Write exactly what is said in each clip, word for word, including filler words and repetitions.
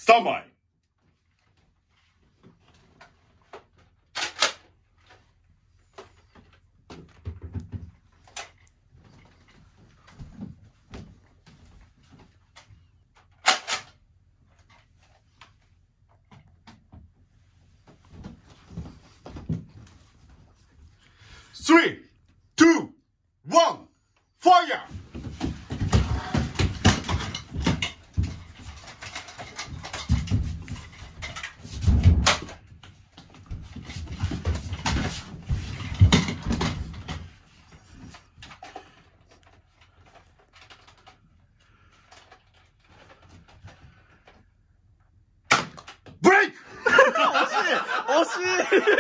スタンバイ。スリー、ツー、ワン、ファイヤー。ブレイク。 惜しい惜しい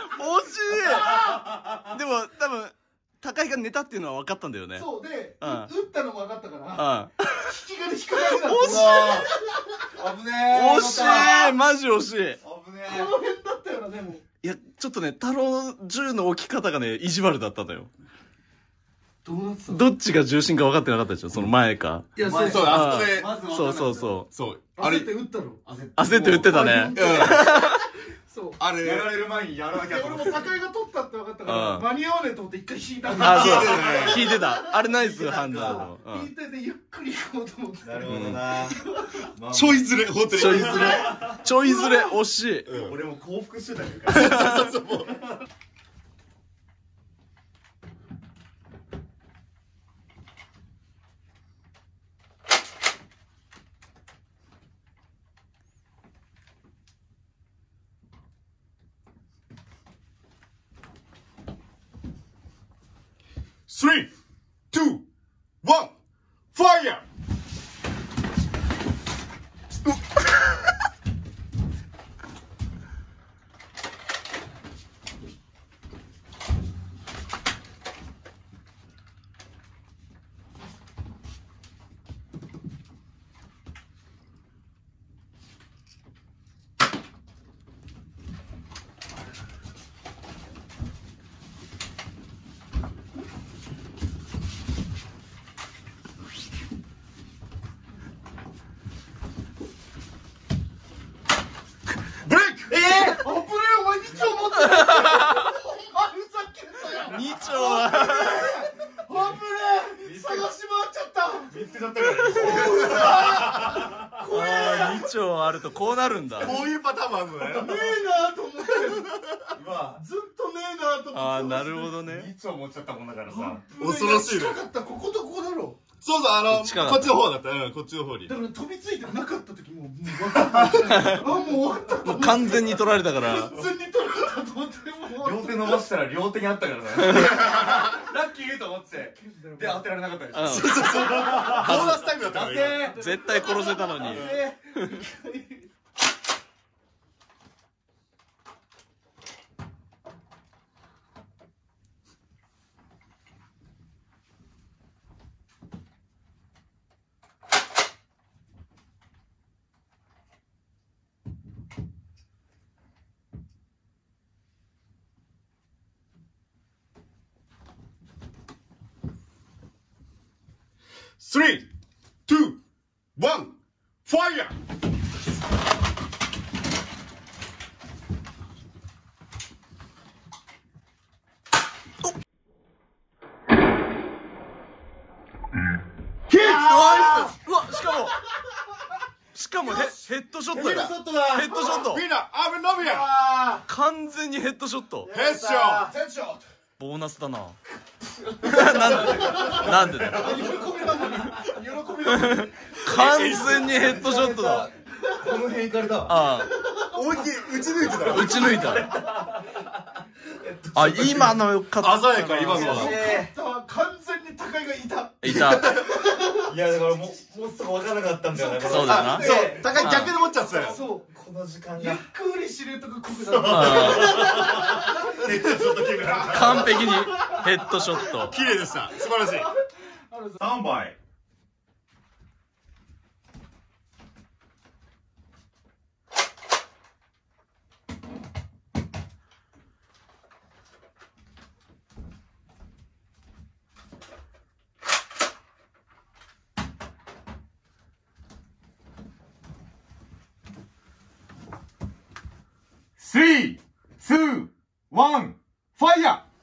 でも多分高井が寝たっていうのは分かったんだよね。 そうで、 うん打ったのも分かったからうん引き金引かなくなった。 惜しい危ね惜しいマジ惜しい。 危ねこの辺だったよな。でもいやちょっとね太郎銃の置き方がね意地悪だったんだよ。 どうなってたの？ どっちが重心か分かってなかったでしょ、その前か。 いや、 そうそう、あそこで。 まず分かんなかった。 そうそうそうそう。あれ焦って打ったの。 焦って打ってたね。 うん。 そう。 あれ。やられる前にやらなきゃでと思って。 俺も高井が取ったって分かったかうんら間に合わねえと思って一回引いた。 あそう聞いてたね聞いてた。あれナイス判断だと思う。 引いてでゆっくり行こうと思って。 なるほどな。ちょいずれ、ほんとに。 ちょいずれちょいずれ惜しい。 俺も降伏してたよ。そうそうそう。スリー、ツー、ワン、ファイヤー。ブレイク。 ええ、あぶねえ、お前に丁持ってる。お前ふざけんなよ。 に丁はあぶねえ、探し回っちゃった。 見つけちゃったから。 あに丁あるとこうなるんだ。 こういうパターンもあるのね。 ねえなと思って今、 ずっとねえなと思って。 ああなるほどね。 いつも持っちゃったもんだからさ。 恐ろしいね。近かった、こことここだろ。 そうそう、あの、 近かったこっちの方だった。うん、こっちの方に。 だから飛びついてなかった時もう、もう分かった。あ、もう終わったと思って。 完全に取られたから完全に取られたと思って、もう。 両手伸ばしたら両手にあったからね。ラッキーと思って。で、当てられなかったでしょ。 うんそうそうそう。ボーナスタイムだったからね。 絶対殺せたのに。 スリー、ツー、ワン、ファイヤー。 ヒットうわしかもしかもヘヘッドショットよ。 ヘッドショットだ。 ヘッドショットウィナー、アベノビア。 あ完全にヘッドショット。 ヘッショー。テンション。 ボーナスだな。なんでなんでだよ。 喜びなのに。喜びなのに。 完全にヘッドショットだ。 この辺行かれた。 ああ思いっきり打ち抜いてた。 打ち抜いた。あ今のよかったな。 鮮やか今のは。 完全に高井がいた。 いた。 いやだからもうもうすぐ分からなかったんだよね。 そうだよな。 そう、高い逆で持っちゃってたよ。 そう。 この時間ゆっが。 くり知るとか濃くなる。 ヘッドショットキックだ。 完璧にヘッドショット。 綺麗でした。素晴らしい。スタンバイ。 スリー、ツー、ワン、ファイヤー。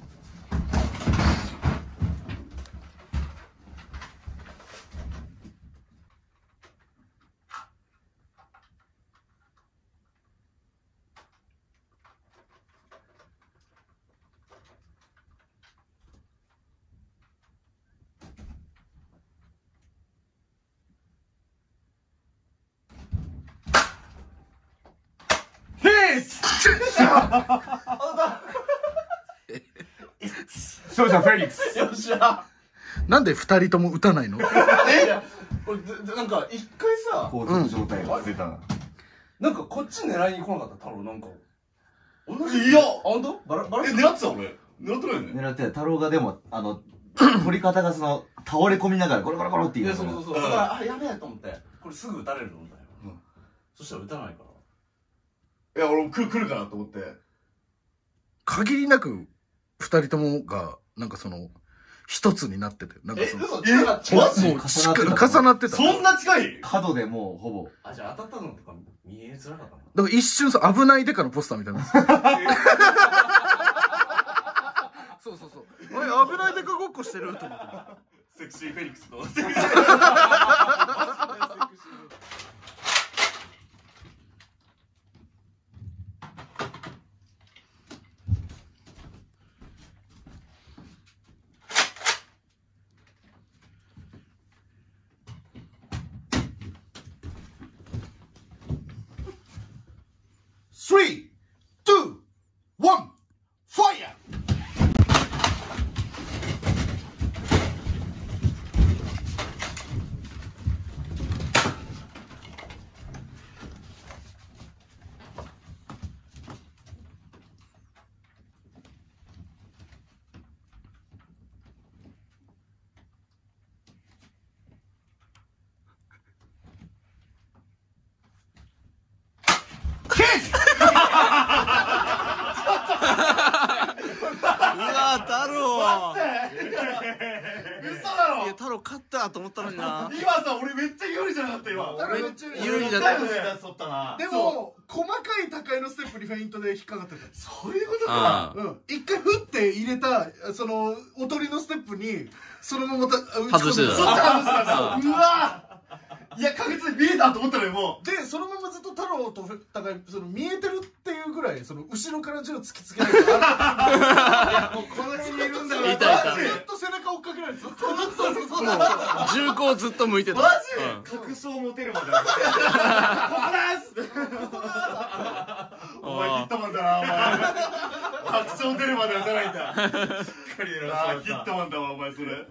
勝者フェリックス。 よっしゃ。 なんで二人とも打たないの？ え俺なんか一回さ、 高速状態がついたな。 なんかこっち狙いに来なかった太郎なんか。同じ。 いやあ、ほんと？バラバラ。 え、狙ってた俺。狙ってないよね。 狙ってた。太郎がでも、あの、取り方がその、倒れ込みながらゴロゴロゴロっていや、 言うそうそうそう。だから、あ、やべえと思って、これすぐ打たれると思ったよ。 うんそしたら打たないから。 いや、俺来る、来るかなと思って。 限りなく二人ともがなんかその一つになってて、なんかえ、 その嘘え違う。 マジもう重なってた重なってた。 そんな近い？ 角でもうほぼ。 あ、じゃあ当たったのとか見えづらかったな。 だから一瞬さ、危ないデカのポスターみたいなんですよ。そうそうそう。あれ、危ないデカごっこしてると思って。 セクシーフェリックスと。セクシースリー、ツー、ワン、ファイヤー。 うわ、太郎。 嘘だろ。 いや、太郎勝ったと思ったのにな。 今さ、俺めっちゃ有利じゃなかった今。 めっちゃ有利だった。 だよね。そったな。 でも、細かい高いのステップにフェイントで引っかかってた。 そういうことか。 あうん。一回振って入れた、その、おとりのステップに、そのままた、 外してたそっち外したんだ。うわ。いや、確実に見えたと思ったのにもう。 で、そのままずっと太郎と高い、その見えてるっていうぐらい、その後ろから銃突きつけられて、あもうこの辺にいるんだろう。 いたいたずっと背中追っかけられて、ずっと、そうそうそう。 銃口ずっと向いてた。 マうんジ？確証持てるまで。ここです。お前ヒットマンだな、お前。確証出るまで打たないんだ。しっかりやらヒットマンだわ、お前それ。